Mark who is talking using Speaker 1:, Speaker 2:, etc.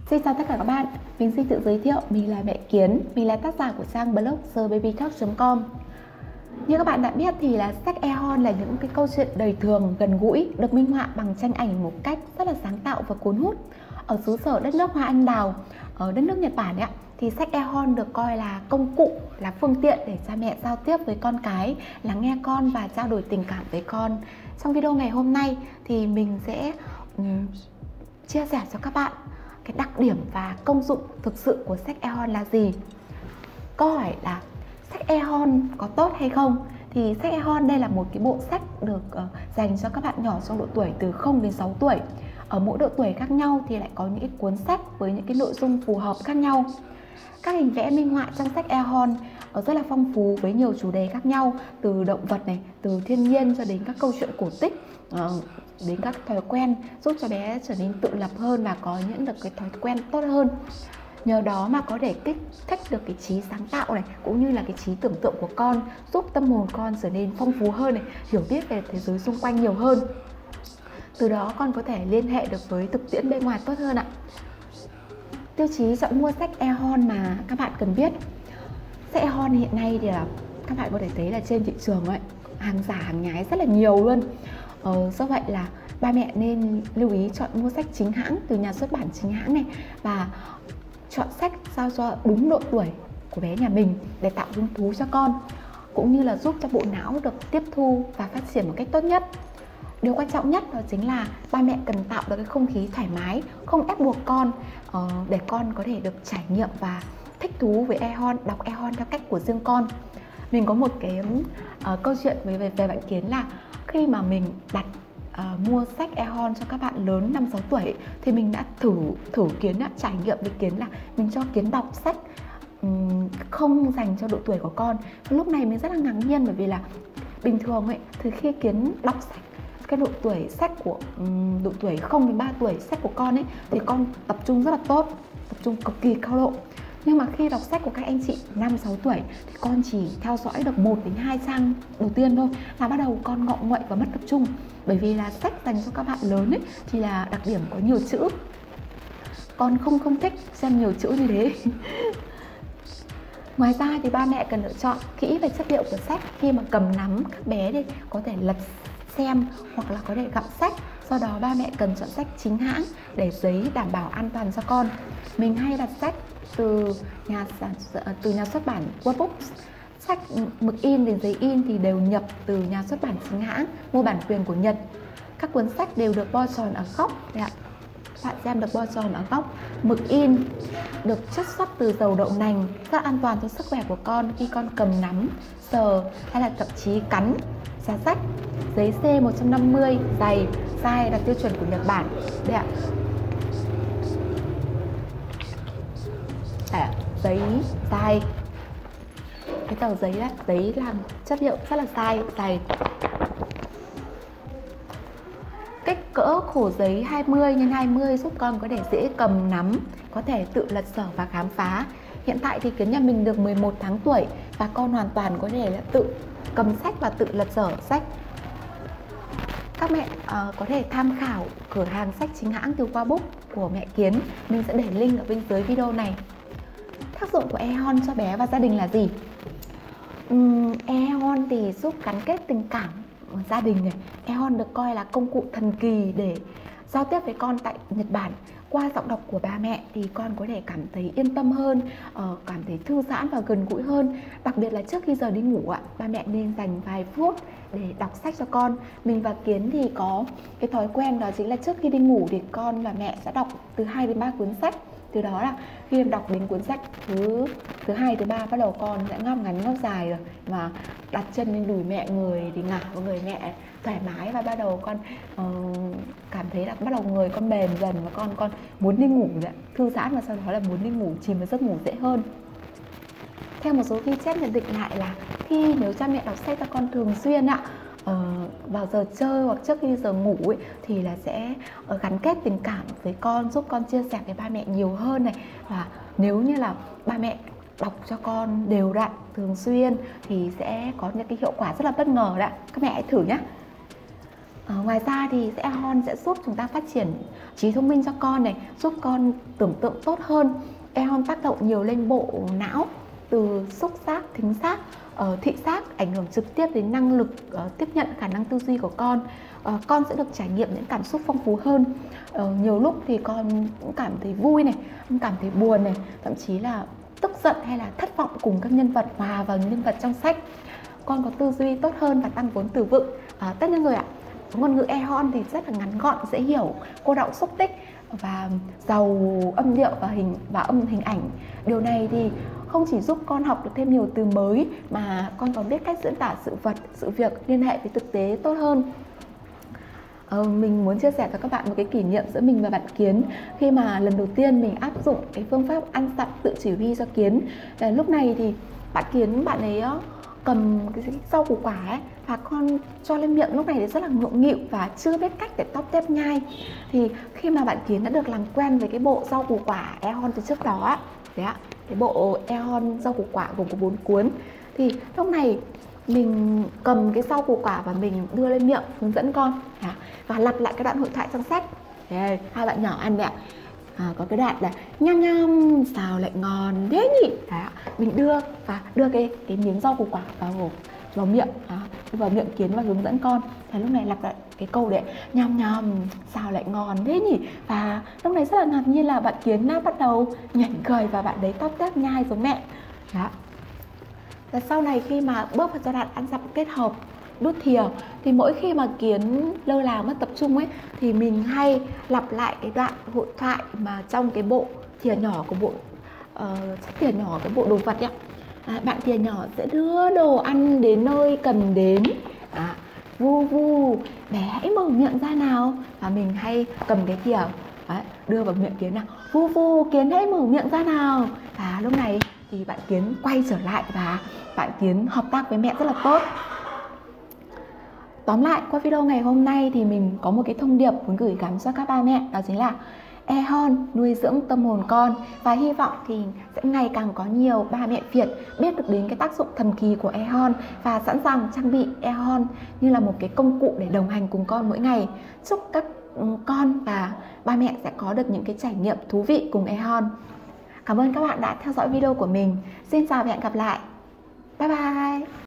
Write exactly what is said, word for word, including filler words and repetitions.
Speaker 1: Xin chào tất cả các bạn, mình xin tự giới thiệu, mình là Mẹ Kiến, mình là tác giả của trang blog the baby talk chấm com. Như các bạn đã biết thì là sách Ehon là những cái câu chuyện đời thường, gần gũi, được minh họa bằng tranh ảnh một cách rất là sáng tạo và cuốn hút. Ở xứ sở đất nước hoa anh đào, ở đất nước Nhật Bản ấy, thì sách Ehon được coi là công cụ, là phương tiện để cha mẹ giao tiếp với con cái, lắng nghe con và trao đổi tình cảm với con. Trong video ngày hôm nay thì mình sẽ um, chia sẻ cho các bạn cái đặc điểm và công dụng thực sự của sách Ehon là gì. Câu hỏi là sách Ehon có tốt hay không? Thì sách Ehon đây là một cái bộ sách được uh, dành cho các bạn nhỏ trong độ tuổi từ không đến sáu tuổi. Ở mỗi độ tuổi khác nhau thì lại có những cái cuốn sách với những cái nội dung phù hợp khác nhau. Các hình vẽ minh họa trong sách Ehon rất là phong phú với nhiều chủ đề khác nhau, từ động vật này, từ thiên nhiên cho đến các câu chuyện cổ tích, uh, đến các thói quen, giúp cho bé trở nên tự lập hơn và có những được cái thói quen tốt hơn. Nhờ đó mà có thể kích thích được cái trí sáng tạo này, cũng như là cái trí tưởng tượng của con, giúp tâm hồn con trở nên phong phú hơn này, hiểu biết về thế giới xung quanh nhiều hơn. Từ đó con có thể liên hệ được với thực tiễn bên ngoài tốt hơn ạ. Tiêu chí chọn mua sách Ehon mà các bạn cần biết. Sách Ehon hiện nay thì là các bạn có thể thấy là trên thị trường ấy, hàng giả hàng nhái rất là nhiều luôn. Ờ, do vậy là ba mẹ nên lưu ý chọn mua sách chính hãng từ nhà xuất bản chính hãng này, và chọn sách sao cho đúng độ tuổi của bé nhà mình để tạo hứng thú cho con, cũng như là giúp cho bộ não được tiếp thu và phát triển một cách tốt nhất. Điều quan trọng nhất đó chính là ba mẹ cần tạo được cái không khí thoải mái, không ép buộc con, uh, để con có thể được trải nghiệm và thích thú với Ehon, đọc Ehon theo cách của riêng con. Mình có một cái uh, câu chuyện về, về, về bạn Kiến là khi mà mình đặt uh, mua sách Ehon cho các bạn lớn năm sáu tuổi thì mình đã thử thử Kiến đã trải nghiệm với Kiến là mình cho Kiến đọc sách um, không dành cho độ tuổi của con. Lúc này mình rất là ngạc nhiên, bởi vì là bình thường ấy, từ khi Kiến đọc sách cái độ tuổi sách của um, độ tuổi không đến ba tuổi sách của con ấy thì con tập trung rất là tốt, tập trung cực kỳ cao độ. Nhưng mà khi đọc sách của các anh chị năm sáu tuổi thì con chỉ theo dõi được một đến hai trang đầu tiên thôi là bắt đầu con ngọ nguậy và mất tập trung. Bởi vì là sách dành cho các bạn lớn ấy thì là đặc điểm có nhiều chữ, con không không thích xem nhiều chữ như thế. Ngoài ra thì ba mẹ cần lựa chọn kỹ về chất liệu của sách. Khi mà cầm nắm các bé thì có thể lật xem hoặc là có thể gặm sách. Do đó ba mẹ cần chọn sách chính hãng để giấy đảm bảo an toàn cho con. Mình hay đặt sách từ nhà từ nhà xuất bản Workbooks. Sách mực in đến giấy in thì đều nhập từ nhà xuất bản chính hãng, mua bản quyền của Nhật. Các cuốn sách đều được bo tròn ở góc. Đây ạ. Bạn xem được bo tròn ở góc. Mực in được chất xuất từ dầu đậu nành, rất an toàn cho sức khỏe của con khi con cầm nắm, sờ hay là thậm chí cắn giá sách. Giấy C một trăm năm mươi dày, size đạt tiêu chuẩn của Nhật Bản. Đây ạ. À, giấy dài. Cái tờ giấy đó, giấy làm chất liệu rất là dai, dày. Kích cỡ khổ giấy hai mươi nhân hai mươi giúp con có thể dễ cầm nắm, có thể tự lật sở và khám phá. Hiện tại thì Kiến nhà mình được mười một tháng tuổi và con hoàn toàn có thể là tự cầm sách và tự lật sở sách. Các mẹ uh, có thể tham khảo cửa hàng sách chính hãng từ Workbook của mẹ Kiến. Mình sẽ để link ở bên dưới video này. Tác dụng của Ehon cho bé và gia đình là gì? Um, Ehon thì giúp gắn kết tình cảm gia đình này. Ehon được coi là công cụ thần kỳ để giao tiếp với con tại Nhật Bản. Qua giọng đọc của ba mẹ thì con có thể cảm thấy yên tâm hơn, uh, cảm thấy thư giãn và gần gũi hơn. Đặc biệt là trước khi giờ đi ngủ ạ, ba mẹ nên dành vài phút để đọc sách cho con. Mình và Kiến thì có cái thói quen đó chính là trước khi đi ngủ thì con và mẹ sẽ đọc từ hai đến ba cuốn sách. Từ đó là khi em đọc đến cuốn sách thứ thứ hai, thứ ba, bắt đầu con sẽ ngáp ngắn ngáp dài rồi, và đặt chân lên đùi mẹ, người thì ngả vào người mẹ thoải mái, và bắt đầu con uh, cảm thấy là bắt đầu người con mềm dần và con con muốn đi ngủ rồi, thư giãn, và sau đó là muốn đi ngủ, chìm vào giấc ngủ dễ hơn. Theo một số ghi chép nhận định lại là khi nếu cha mẹ đọc sách cho con thường xuyên ạ, Uh, vào giờ chơi hoặc trước khi giờ ngủ ấy, thì là sẽ uh, gắn kết tình cảm với con, giúp con chia sẻ với ba mẹ nhiều hơn này. Và nếu như là ba mẹ đọc cho con đều đặn, thường xuyên thì sẽ có những cái hiệu quả rất là bất ngờ đấy. Các mẹ hãy thử nhé. Ờ, ngoài ra thì Airhorn sẽ giúp chúng ta phát triển trí thông minh cho con này, giúp con tưởng tượng tốt hơn. Airhorn tác động nhiều lên bộ não, từ xúc giác, thính giác, uh, thị giác, ảnh hưởng trực tiếp đến năng lực uh, tiếp nhận, khả năng tư duy của con. Uh, con sẽ được trải nghiệm những cảm xúc phong phú hơn. Uh, nhiều lúc thì con cũng cảm thấy vui này, cũng cảm thấy buồn này, thậm chí là tức giận hay là thất vọng cùng các nhân vật, hòa vào những nhân vật trong sách. Con có tư duy tốt hơn và tăng vốn từ vựng. Uh, tất nhiên rồi ạ, ngôn ngữ Airhorn thì rất là ngắn gọn, dễ hiểu, cô đọng xúc tích và giàu âm điệu và hình và âm hình ảnh. Điều này thì không chỉ giúp con học được thêm nhiều từ mới mà con còn biết cách diễn tả sự vật, sự việc liên hệ với thực tế tốt hơn. Ờ, mình muốn chia sẻ với các bạn một cái kỷ niệm giữa mình và bạn Kiến khi mà lần đầu tiên mình áp dụng cái phương pháp ăn dặm tự chỉ huy cho Kiến. Để lúc này thì bạn Kiến, bạn ấy cầm cái rau củ quả ấy, và con cho lên miệng lúc này thì rất là ngượng nghịu và chưa biết cách để tóp tép nhai. Thì khi mà bạn Kiến đã được làm quen với cái bộ rau củ quả Airhorn từ trước đó á, đấy ạ, cái bộ Airhorn rau củ quả gồm có bốn cuốn, thì lúc này mình cầm cái rau củ quả và mình đưa lên miệng hướng dẫn con và lặp lại cái đoạn hội thoại trong sách. Đây, hai bạn nhỏ ăn đấy ạ. À, có cái đoạn là nhăm nhăm sao lại ngon thế nhỉ. Đấy, mình đưa và đưa cái cái miếng rau củ quả vào vào miệng, à, vào miệng Kiến và hướng dẫn con. Thì lúc này lặp lại cái câu đấy, nhăm nhăm sao lại ngon thế nhỉ. Và lúc này rất là ngạc nhiên là bạn Kiến đã bắt đầu nhảy cười và bạn đấy tóp tép nhai giống mẹ. Đó. Và sau này khi mà bước vào giai đoạn ăn dặm kết hợp đút thìa thì mỗi khi mà Kiến lơ là mất tập trung ấy thì mình hay lặp lại cái đoạn hội thoại mà trong cái bộ thìa nhỏ của bộ uh, thìa nhỏ cái bộ đồ vật ấy. À, bạn thìa nhỏ sẽ đưa đồ ăn đến nơi cần đến. À, vu vu bé hãy mở miệng ra nào, và mình hay cầm cái thìa đấy, đưa vào miệng Kiến nào, vu vu Kiến hãy mở miệng ra nào. Và lúc này thì bạn Kiến quay trở lại và bạn Kiến hợp tác với mẹ rất là tốt. Tóm lại, qua video ngày hôm nay thì mình có một cái thông điệp muốn gửi gắm cho các ba mẹ, đó chính là Airhorn nuôi dưỡng tâm hồn con, và hy vọng thì sẽ ngày càng có nhiều ba mẹ Việt biết được đến cái tác dụng thần kỳ của Airhorn và sẵn sàng trang bị Airhorn như là một cái công cụ để đồng hành cùng con mỗi ngày. Chúc các con và ba mẹ sẽ có được những cái trải nghiệm thú vị cùng Airhorn. Cảm ơn các bạn đã theo dõi video của mình. Xin chào và hẹn gặp lại. Bye bye.